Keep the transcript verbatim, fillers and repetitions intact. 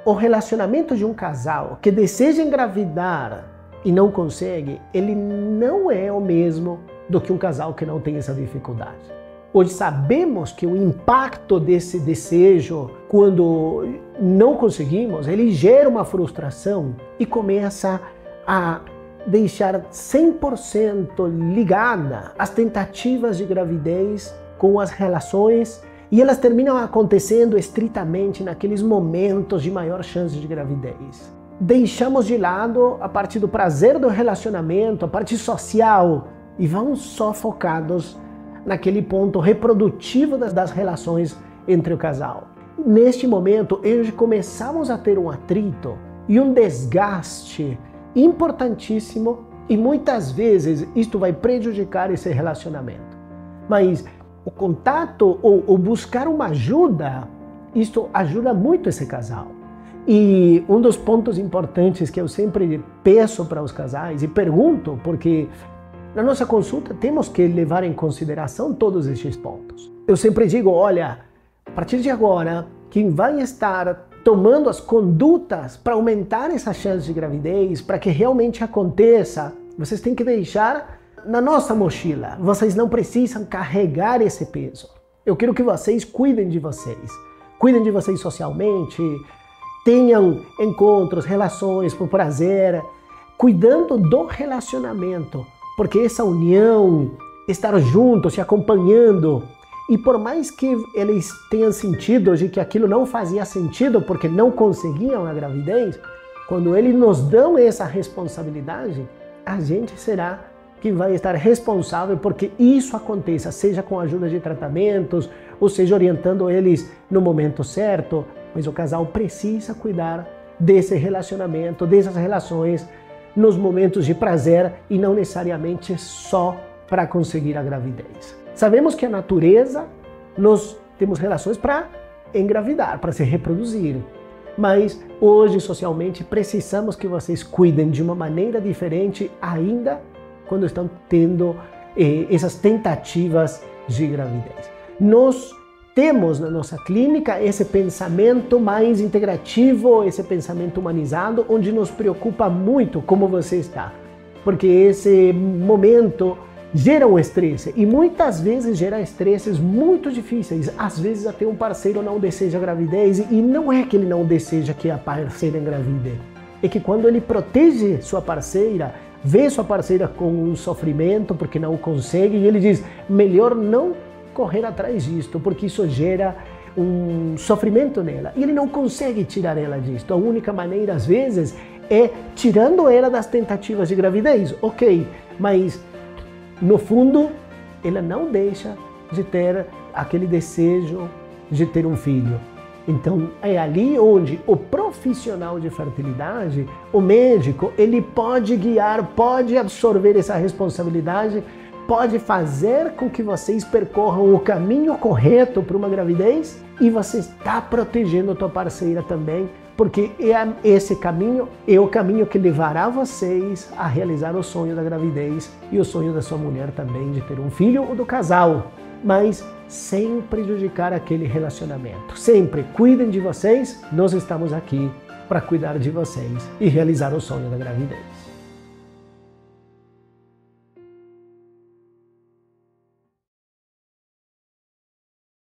o relacionamento de um casal que deseja engravidar e não consegue, ele não é o mesmo do que um casal que não tem essa dificuldade. Hoje sabemos que o impacto desse desejo, quando não conseguimos, ele gera uma frustração e começa a deixar cem por cento ligada às tentativas de gravidez com as relações, e elas terminam acontecendo estritamente naqueles momentos de maior chance de gravidez. Deixamos de lado a parte do prazer do relacionamento, a parte social, e vamos só focados naquele ponto reprodutivo das, das relações entre o casal. Neste momento, eles começamos a ter um atrito e um desgaste importantíssimo, e muitas vezes isto vai prejudicar esse relacionamento. Mas o contato ou, ou buscar uma ajuda, isto ajuda muito esse casal. E um dos pontos importantes que eu sempre peço para os casais e pergunto, porque na nossa consulta temos que levar em consideração todos estes pontos. Eu sempre digo, olha, a partir de agora, quem vai estar tomando as condutas para aumentar essa chance de gravidez, para que realmente aconteça, vocês têm que deixar na nossa mochila. Vocês não precisam carregar esse peso. Eu quero que vocês cuidem de vocês. Cuidem de vocês socialmente, tenham encontros, relações por prazer, cuidando do relacionamento. Porque essa união, estar juntos, se acompanhando, e por mais que eles tenham sentido de que aquilo não fazia sentido porque não conseguiam a gravidez, quando eles nos dão essa responsabilidade, a gente será quem vai estar responsável porque isso aconteça, seja com a ajuda de tratamentos, ou seja, orientando eles no momento certo, mas o casal precisa cuidar desse relacionamento, dessas relações, nos momentos de prazer e não necessariamente só para conseguir a gravidez. Sabemos que a natureza, nós temos relações para engravidar, para se reproduzir, mas hoje socialmente precisamos que vocês cuidem de uma maneira diferente ainda quando estão tendo eh, essas tentativas de gravidez. Nós temos na nossa clínica esse pensamento mais integrativo, esse pensamento humanizado, onde nos preocupa muito como você está. Porque esse momento gera um estresse e muitas vezes gera estresses muito difíceis. Às vezes até um parceiro não deseja gravidez e não é que ele não deseja que a parceira engravide. É que quando ele protege sua parceira, vê sua parceira com um sofrimento porque não consegue e ele diz, melhor não correr atrás disto, porque isso gera um sofrimento nela. E ele não consegue tirar ela disto. A única maneira, às vezes, é tirando ela das tentativas de gravidez. Ok, mas no fundo, ela não deixa de ter aquele desejo de ter um filho. Então, é ali onde o profissional de fertilidade, o médico, ele pode guiar, pode absorver essa responsabilidade, pode fazer com que vocês percorram o caminho correto para uma gravidez e você está protegendo a tua parceira também, porque é esse caminho é o caminho que levará vocês a realizar o sonho da gravidez e o sonho da sua mulher também de ter um filho ou do casal, mas sem prejudicar aquele relacionamento. Sempre cuidem de vocês, nós estamos aqui para cuidar de vocês e realizar o sonho da gravidez.